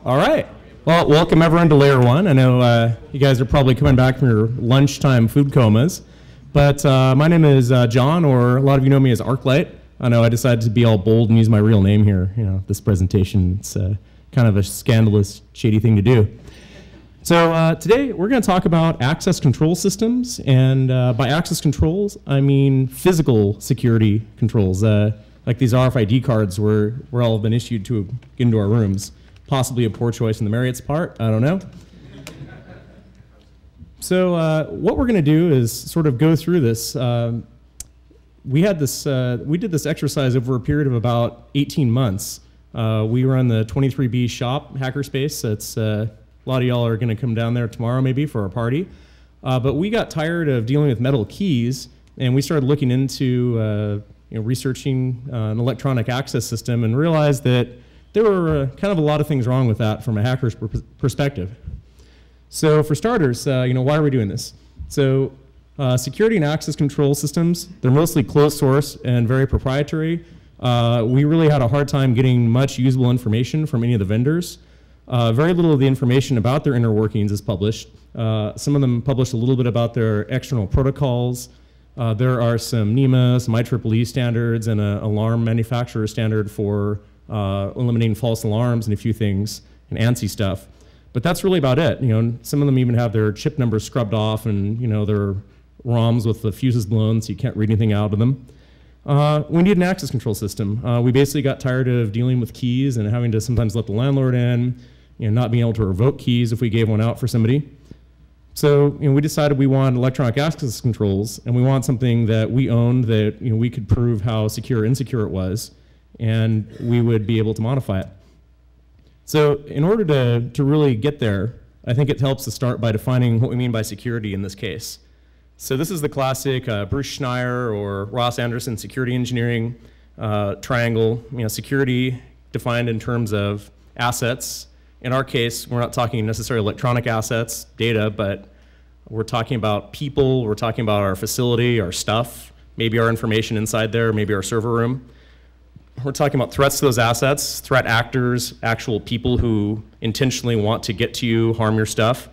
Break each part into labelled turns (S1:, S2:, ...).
S1: All right. Well, welcome everyone to LayerOne. I know you guys are probably coming back from your lunchtime food comas, but my name is John, or a lot of you know me as ArcLight. I know I decided to be all bold and use my real name here. You know, this presentation, it's kind of a scandalous, shady thing to do. So today we're going to talk about access control systems, and by access controls, I mean physical security controls, like these RFID cards we're all been issued to get into our rooms. Possibly a poor choice on the Marriott's part, I don't know. So what we're going to do is sort of go through this. We did this exercise over a period of about 18 months. We run the 23B shop hackerspace. That's a lot of y'all are going to come down there tomorrow maybe for our party. But we got tired of dealing with metal keys, and we started looking into researching an electronic access system, and realized that there were kind of a lot of things wrong with that from a hacker's perspective. So for starters, why are we doing this? So security and access control systems, they're mostly closed source and very proprietary. We really had a hard time getting much usable information from any of the vendors. Very little of the information about their inner workings is published. Some of them publish a little bit about their external protocols. There are some NEMA, some IEEE standards, and an alarm manufacturer standard for eliminating false alarms and a few things, and ANSI stuff. But that's really about it. Some of them even have their chip numbers scrubbed off, and their ROMs with the fuses blown, so you can't read anything out of them. We need an access control system. We basically got tired of dealing with keys and having to sometimes let the landlord in, not being able to revoke keys if we gave one out for somebody. So we decided we want electronic access controls, and we want something that we owned, that we could prove how secure or insecure it was, and we would be able to modify it. So in order to really get there, I think it helps to start by defining what we mean by security in this case. So this is the classic Bruce Schneier or Ross Anderson security engineering triangle. Security defined in terms of assets. In our case, we're not talking necessarily electronic assets, data, but we're talking about people, we're talking about our facility, our stuff, maybe our information inside there, maybe our server room. We're talking about threats to those assets, threat actors, actual people who intentionally want to get to you, harm your stuff,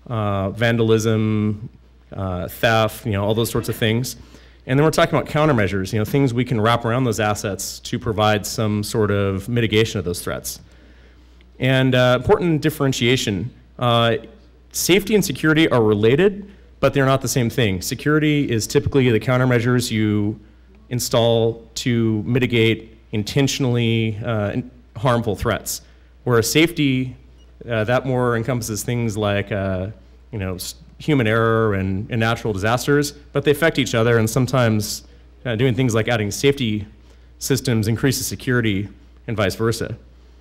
S1: vandalism, theft, all those sorts of things. And then we're talking about countermeasures, things we can wrap around those assets to provide some sort of mitigation of those threats. And important differentiation, safety and security are related, but they're not the same thing. Security is typically the countermeasures you install to mitigate intentionally harmful threats, whereas safety, that more encompasses things like human error and natural disasters, but they affect each other, and sometimes doing things like adding safety systems increases security and vice versa.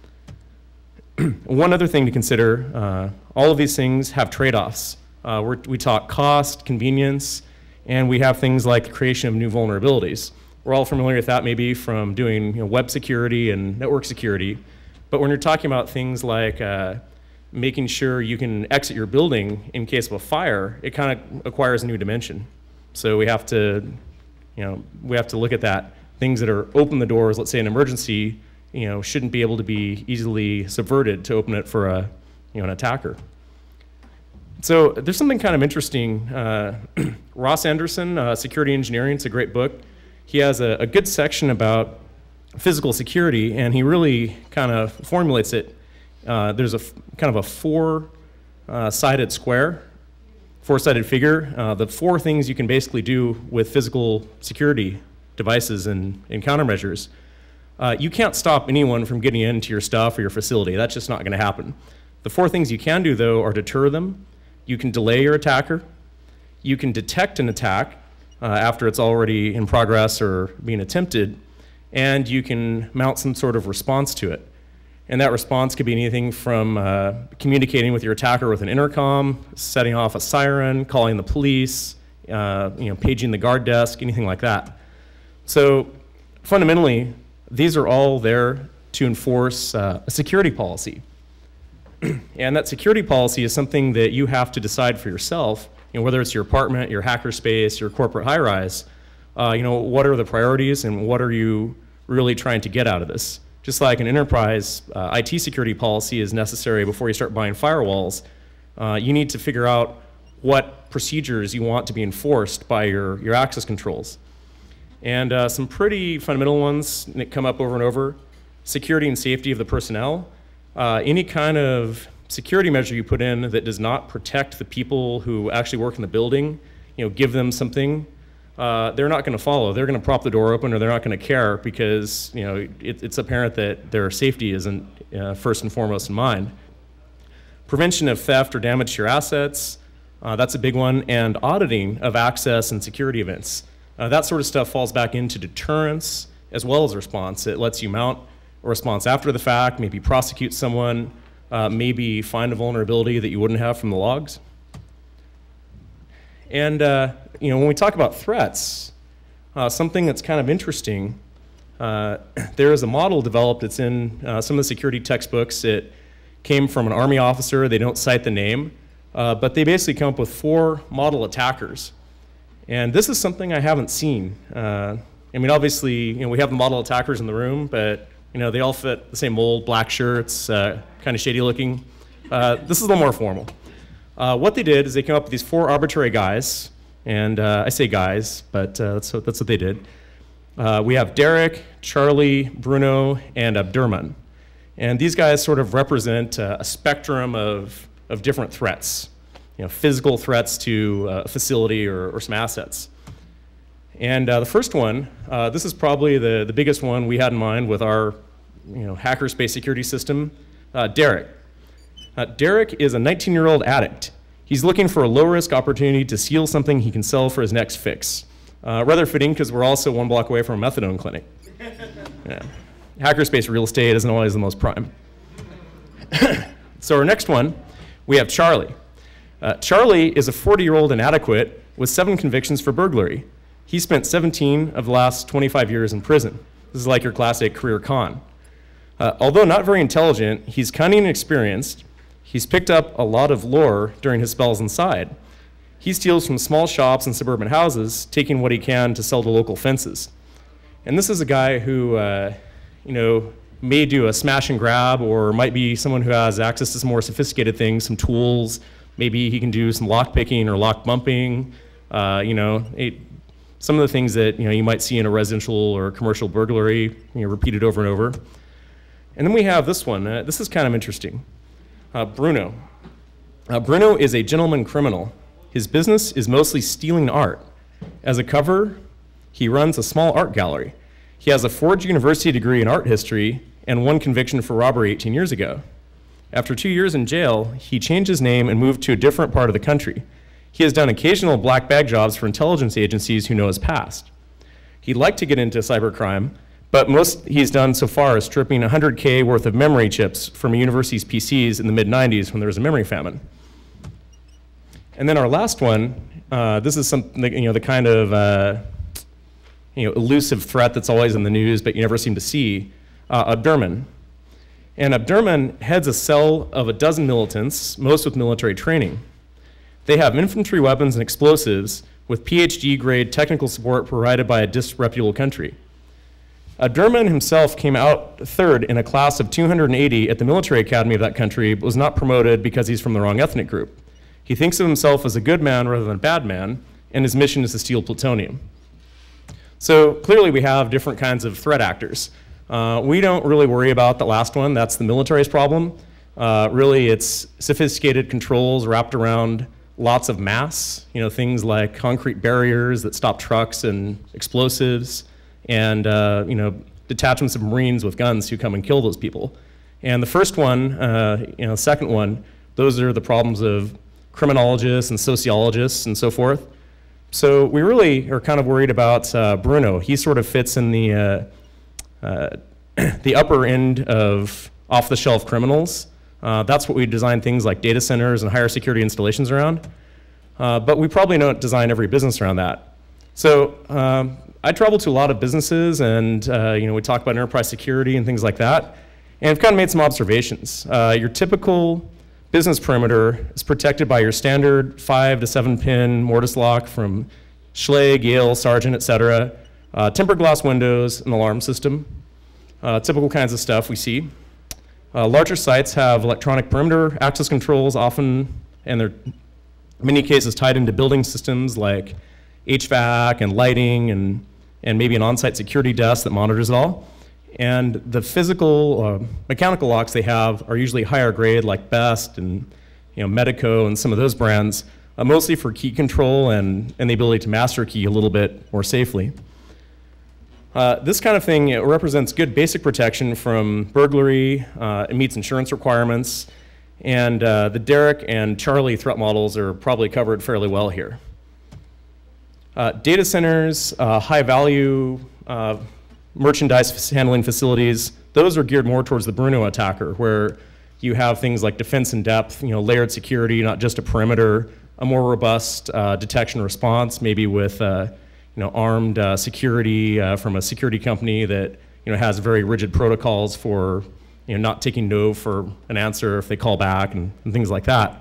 S1: One other thing to consider, all of these things have trade-offs. We talk cost, convenience, and we have things like the creation of new vulnerabilities. We're all familiar with that maybe from doing web security and network security, but when you're talking about things like making sure you can exit your building in case of a fire, it kind of acquires a new dimension. So we have to, look at that. Things that are open the doors, let's say an emergency, shouldn't be able to be easily subverted to open it for an attacker. So there's something kind of interesting. Ross Anderson, Security Engineering, it's a great book. He has a good section about physical security, and he really kind of formulates it. There's a kind of a four-sided square, four-sided figure. The four things you can basically do with physical security devices and countermeasures. You can't stop anyone from getting into your stuff or your facility. That's just not going to happen. The four things you can do, though, are deter them. You can delay your attacker. You can detect an attack after it's already in progress or being attempted, and you can mount some sort of response to it. And that response could be anything from communicating with your attacker with an intercom, setting off a siren, calling the police, paging the guard desk, anything like that. So fundamentally, these are all there to enforce a security policy. And that security policy is something that you have to decide for yourself, whether it's your apartment, your hackerspace, your corporate high-rise. What are the priorities and what are you really trying to get out of this? just like an enterprise IT security policy is necessary before you start buying firewalls, you need to figure out what procedures you want to be enforced by your access controls. And some pretty fundamental ones that come up over and over: security and safety of the personnel. Any kind of security measure you put in that does not protect the people who actually work in the building, give them something, they're not going to follow. They're going to prop the door open, or they're not going to care, because it's apparent that their safety isn't first and foremost in mind. Prevention of theft or damage to your assets, that's a big one, and auditing of access and security events. That sort of stuff falls back into deterrence as well as response. It lets you mount a response after the fact, maybe prosecute someone, maybe find a vulnerability that you wouldn't have from the logs. And when we talk about threats, something that's kind of interesting, there is a model developed. It's in some of the security textbooks. It came from an Army officer. They don't cite the name, but they basically come up with 4 model attackers. And this is something I haven't seen. Obviously, we have the model attackers in the room, but they all fit the same mold: black shirts, kind of shady looking. This is a little more formal. What they did is they came up with these 4 arbitrary guys, and I say guys, but that's what they did. We have Derek, Charlie, Bruno, and Abdurman. And these guys sort of represent a spectrum of different threats. Physical threats to a facility or some assets. And the first one, this is probably the biggest one we had in mind with our hackerspace security system, Derek. Derek is a 19-year-old addict. He's looking for a low-risk opportunity to steal something he can sell for his next fix. Rather fitting, because we're also 1 block away from a methadone clinic. Yeah. Hackerspace real estate isn't always the most prime. So our next one, we have Charlie. Charlie is a 40-year-old inadequate with 7 convictions for burglary. He spent 17 of the last 25 years in prison. This is like your classic career con. Although not very intelligent, he's cunning and experienced. He's picked up a lot of lore during his spells inside. He steals from small shops and suburban houses, taking what he can to sell to local fences. And this is a guy who, may do a smash and grab, or might be someone who has access to some more sophisticated things, some tools. Maybe he can do some lock picking or lock bumping. Some of the things that you might see in a residential or commercial burglary, repeated over and over. And then we have this one. This is kind of interesting. Bruno. Bruno is a gentleman criminal. His business is mostly stealing art. As a cover, he runs a small art gallery. He has a Ford University degree in art history and 1 conviction for robbery 18 years ago. After 2 years in jail, he changed his name and moved to a different part of the country. He has done occasional black bag jobs for intelligence agencies who know his past. He'd like to get into cybercrime, but most he's done so far is stripping 100K worth of memory chips from a university's PCs in the mid-90s when there was a memory famine. And then our last one, this is something that, the kind of elusive threat that's always in the news, but you never seem to see, Abdurman. And Abdurman heads a cell of 12 militants, most with military training. They have infantry weapons and explosives with PhD-grade technical support provided by a disreputable country. Abdurman himself came out 3rd in a class of 280 at the military academy of that country, but was not promoted because he's from the wrong ethnic group. He thinks of himself as a good man rather than a bad man, and his mission is to steal plutonium. So clearly we have different kinds of threat actors. We don't really worry about the last one. That's the military's problem. Really, it's sophisticated controls wrapped around lots of mass, things like concrete barriers that stop trucks and explosives, and detachments of Marines with guns who come and kill those people. And the first one, the second one, those are the problems of criminologists and sociologists and so forth. So we really are kind of worried about Bruno. He sort of fits in the upper end of off-the-shelf criminals. That's what we design things like data centers and higher security installations around. But we probably don't design every business around that. So I travel to a lot of businesses, and we talk about enterprise security and things like that. And I've kind of made some observations. Your typical business perimeter is protected by your standard 5 to 7 pin mortise lock from Schlage, Yale, Sargent, et cetera, tempered glass windows, an alarm system. Typical kinds of stuff we see. Larger sites have electronic perimeter access controls often, and they're in many cases tied into building systems like HVAC and lighting and maybe an on-site security desk that monitors it all. And the physical, mechanical locks they have are usually higher grade like Best and Medico and some of those brands, mostly for key control and the ability to master key a little bit more safely. This kind of thing represents good basic protection from burglary. It meets insurance requirements. And the Derek and Charlie threat models are probably covered fairly well here. Data centers, high value merchandise handling facilities, those are geared more towards the Bruno attacker, where you have things like defense in depth, layered security, not just a perimeter, a more robust detection response, maybe with armed security from a security company that has very rigid protocols for not taking no for an answer if they call back and things like that.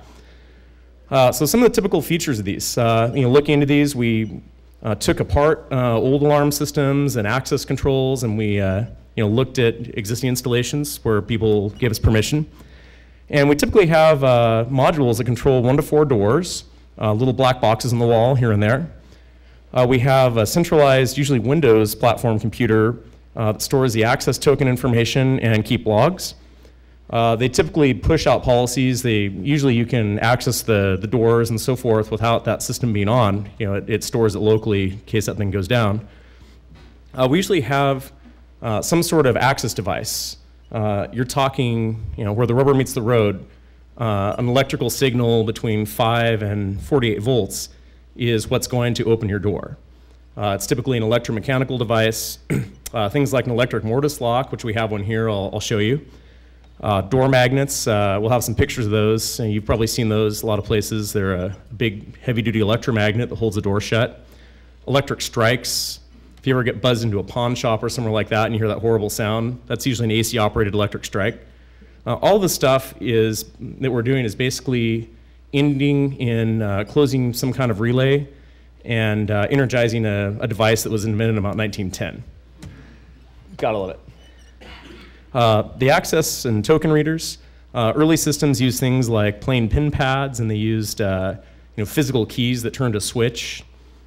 S1: So some of the typical features of these, looking into these, we took apart old alarm systems and access controls, and we looked at existing installations where people gave us permission. And we typically have modules that control 1 to 4 doors, little black boxes on the wall here and there. We have a centralized, usually Windows platform computer that stores the access token information and keep logs. They typically push out policies. Usually you can access the doors and so forth without that system being on. It stores it locally in case that thing goes down. We usually have some sort of access device. You're talking, where the rubber meets the road, an electrical signal between 5 and 48 volts is what's going to open your door. It's typically an electromechanical device. Things like an electric mortise lock, which we have one here, I'll show you. Door magnets, we'll have some pictures of those. And you've probably seen those a lot of places. They're a big heavy-duty electromagnet that holds the door shut. Electric strikes. If you ever get buzzed into a pawn shop or somewhere like that and you hear that horrible sound, that's usually an AC-operated electric strike. All the stuff that we're doing is basically ending in closing some kind of relay and energizing a device that was invented about 1910. Gotta love it. The access and token readers, early systems used things like plain pin pads, and they used physical keys that turned a switch.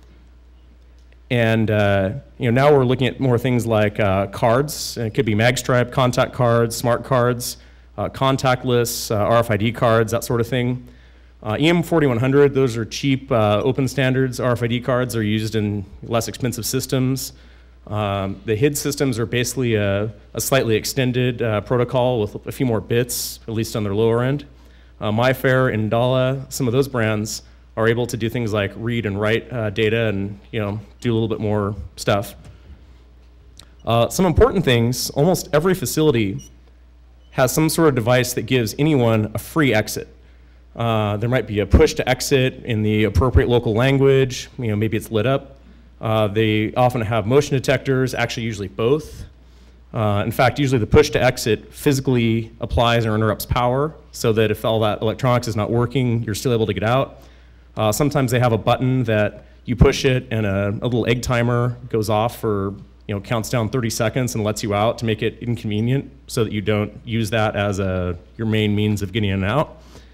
S1: And now we're looking at more things like cards. It could be magstripe, contact cards, smart cards, contactless, RFID cards, that sort of thing. EM4100, those are cheap open standards. RFID cards are used in less expensive systems. The HID systems are basically a slightly extended protocol with a few more bits, at least on their lower end. MyFair and Indala, some of those brands are able to do things like read and write data and do a little bit more stuff. Some important things, almost every facility has some sort of device that gives anyone a free exit. There might be a push to exit in the appropriate local language, maybe it's lit up. They often have motion detectors, actually usually both. In fact, usually the push to exit physically applies or interrupts power so that if all that electronics is not working, you're still able to get out. Sometimes they have a button that you push it and a little egg timer goes off for, counts down 30 seconds and lets you out to make it inconvenient so that you don't use that as your main means of getting in and out.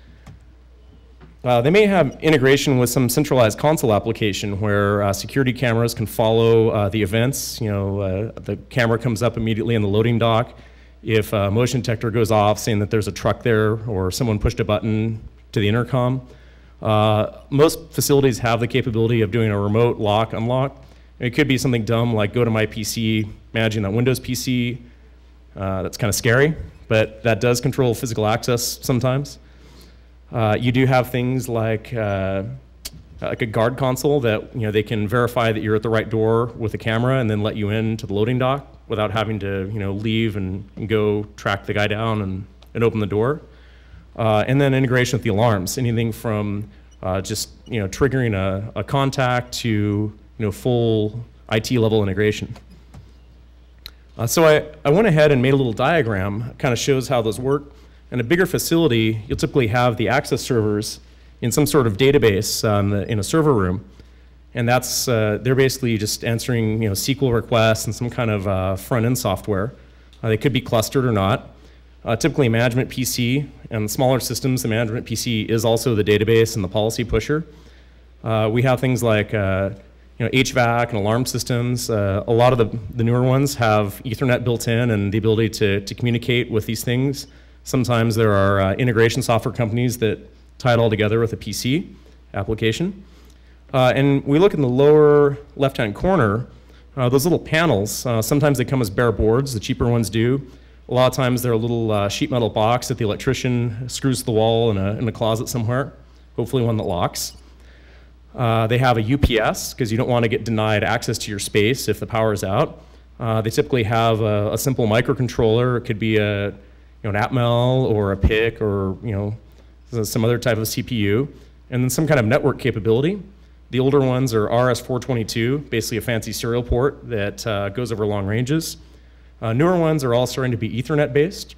S1: They may have integration with some centralized console application where security cameras can follow the events. The camera comes up immediately in the loading dock. If a motion detector goes off saying that there's a truck there or someone pushed a button to the intercom. Most facilities have the capability of doing a remote lock, unlock. It could be something dumb like go to my PC, managing that Windows PC. That's kind of scary, but that does control physical access sometimes. You do have things like a guard console that they can verify that you're at the right door with a camera and then let you in to the loading dock without having to leave and go track the guy down and open the door. And then integration with the alarms, anything from just triggering a contact to full IT level integration. So I went ahead and made a little diagram, kind of shows how those work. In a bigger facility, you'll typically have the access servers in some sort of database in a server room, and they're basically just answering SQL requests and some kind of front-end software. They could be clustered or not. Typically a management PC, and smaller systems, the management PC is also the database and the policy pusher. We have things like HVAC and alarm systems. A lot of the newer ones have Ethernet built in and the ability to communicate with these things. Sometimes there are integration software companies that tie it all together with a PC application. And we look in the lower left-hand corner, those little panels, sometimes they come as bare boards, the cheaper ones do. A lot of times they're a little sheet metal box that the electrician screws to the wall in a closet somewhere, hopefully one that locks. They have a UPS, because you don't want to get denied access to your space if the power is out. They typically have a simple microcontroller. It could be an Atmel or a PIC or some other type of CPU, and then some kind of network capability. The older ones are RS-422, basically a fancy serial port that goes over long ranges. Newer ones are all starting to be Ethernet based.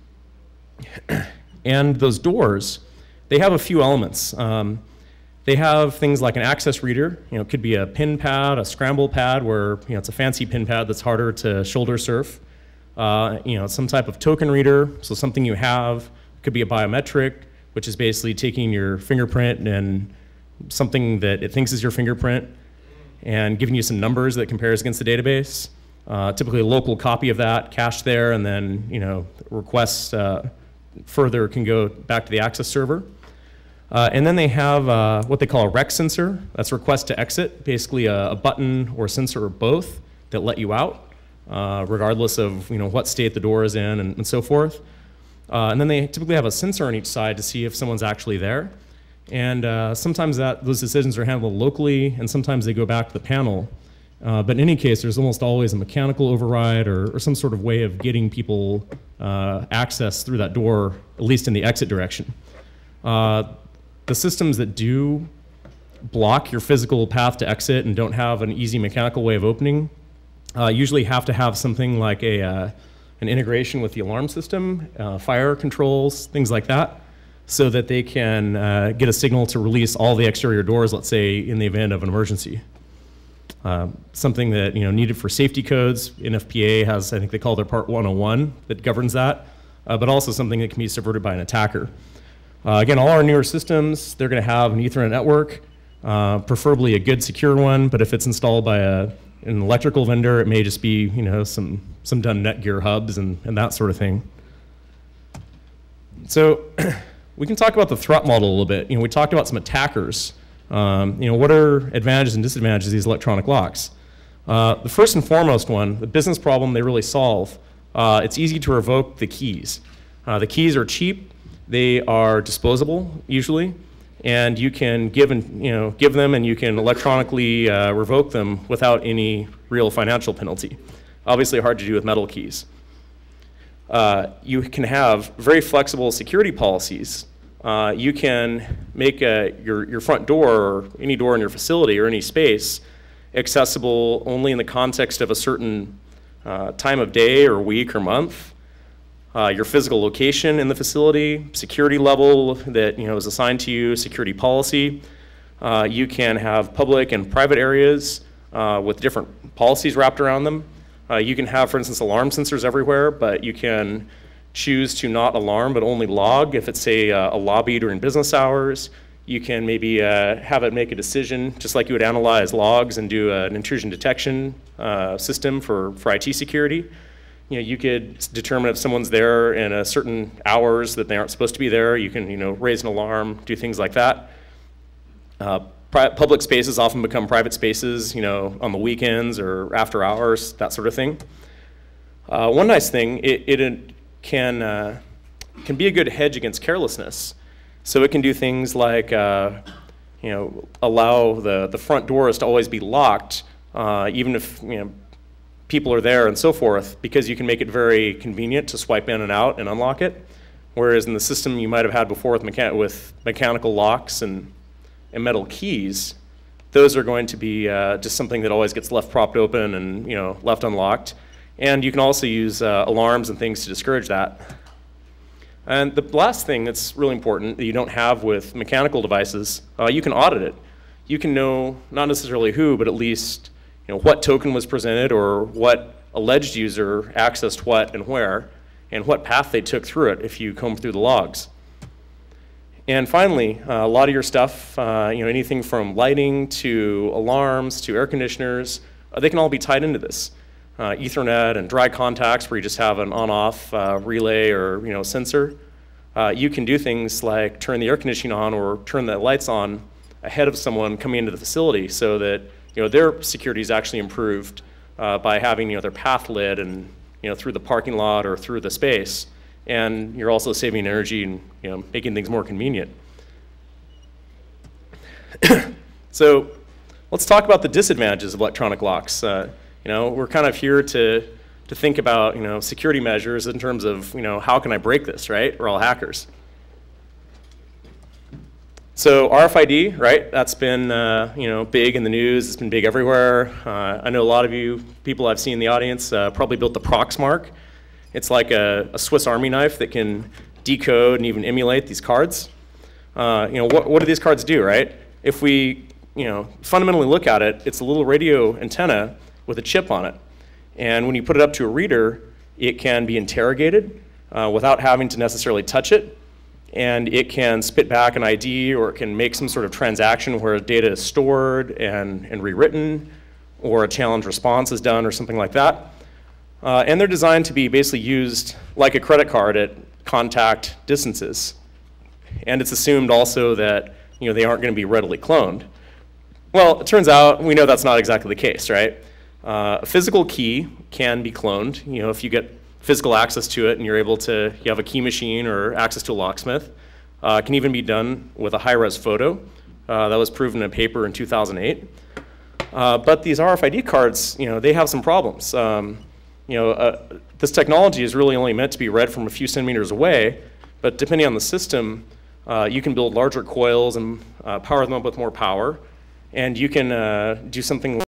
S1: And those doors, they have a few elements. They have things like an access reader. It could be a pin pad, a scramble pad, where it's a fancy pin pad that's harder to shoulder surf. Some type of token reader, so something you have. It could be a biometric, which is basically taking your fingerprint and something that it thinks is your fingerprint and giving you some numbers that compares against the database. Typically a local copy of that cached there, and then requests further can go back to the access server. And then they have what they call a rec sensor. That's request to exit, basically a button or sensor or both that let you out, regardless of what state the door is in and so forth. And then they typically have a sensor on each side to see if someone's actually there. And sometimes those decisions are handled locally, and sometimes they go back to the panel. But in any case, there's almost always a mechanical override or some sort of way of getting people access through that door, at least in the exit direction. The systems that do block your physical path to exit and don't have an easy mechanical way of opening usually have to have something like an integration with the alarm system, fire controls, things like that, so that they can get a signal to release all the exterior doors, let's say, in the event of an emergency. Something that needed for safety codes. NFPA has, I think they call their Part 101 that governs that, but also something that can be subverted by an attacker. Again, all our newer systems, they're going to have an Ethernet network, preferably a good secure one, but if it's installed by an electrical vendor, it may just be some done Netgear hubs and that sort of thing. So we can talk about the threat model a little bit. We talked about some attackers. What are advantages and disadvantages of these electronic locks? The first and foremost one, the business problem they really solve, it's easy to revoke the keys. The keys are cheap. They are disposable, usually, and you can give them, and you can electronically revoke them without any real financial penalty. Obviously hard to do with metal keys. You can have very flexible security policies. You can make your front door, or any door in your facility or any space, accessible only in the context of a certain time of day or week or month. Your physical location in the facility, security level that is assigned to you, security policy. You can have public and private areas with different policies wrapped around them. You can have, for instance, alarm sensors everywhere, but you can choose to not alarm but only log if it's, say, a lobby during business hours. You can maybe have it make a decision, just like you would analyze logs and do an intrusion detection system for IT security. You could determine if someone's there in a certain hours that they aren't supposed to be there. You can, raise an alarm, do things like that. Public spaces often become private spaces, on the weekends or after hours, that sort of thing. One nice thing, it can be a good hedge against carelessness. So it can do things like, allow the front doors to always be locked, even if, people are there and so forth, because you can make it very convenient to swipe in and out and unlock it. Whereas in the system you might have had before with mechanical locks and metal keys, those are going to be just something that always gets left propped open and left unlocked. And you can also use alarms and things to discourage that. And the last thing that's really important that you don't have with mechanical devices, you can audit it. You can know not necessarily who, but at least what token was presented or what alleged user accessed what and where. and what path they took through it if you comb through the logs. And finally, a lot of your stuff, anything from lighting to alarms to air conditioners, they can all be tied into this. Ethernet and dry contacts where you just have an on-off relay or sensor. You can do things like turn the air conditioning on or turn the lights on ahead of someone coming into the facility so that their security is actually improved by having their path lit and through the parking lot or through the space. And you're also saving energy and making things more convenient. So let's talk about the disadvantages of electronic locks. We're kind of here to think about security measures in terms of how can I break this, right? We're all hackers. So RFID, right? That's been big in the news. It's been big everywhere. I know a lot of you people I've seen in the audience probably built the Proxmark. It's like a Swiss Army knife that can decode and even emulate these cards. What do these cards do, right? If we fundamentally look at it, it's a little radio antenna with a chip on it. And when you put it up to a reader, it can be interrogated without having to necessarily touch it. And it can spit back an ID, or it can make some sort of transaction where data is stored and rewritten, or a challenge response is done, or something like that. And they're designed to be basically used like a credit card at contact distances. And it's assumed also that they aren't going to be readily cloned. Well, it turns out we know that's not exactly the case, right? A physical key can be cloned. If you get physical access to it and you're able to, you have a key machine or access to a locksmith. It can even be done with a high-res photo. That was proven in a paper in 2008. But these RFID cards, they have some problems. This technology is really only meant to be read from a few centimeters away, but depending on the system, you can build larger coils and power them up with more power, and you can do something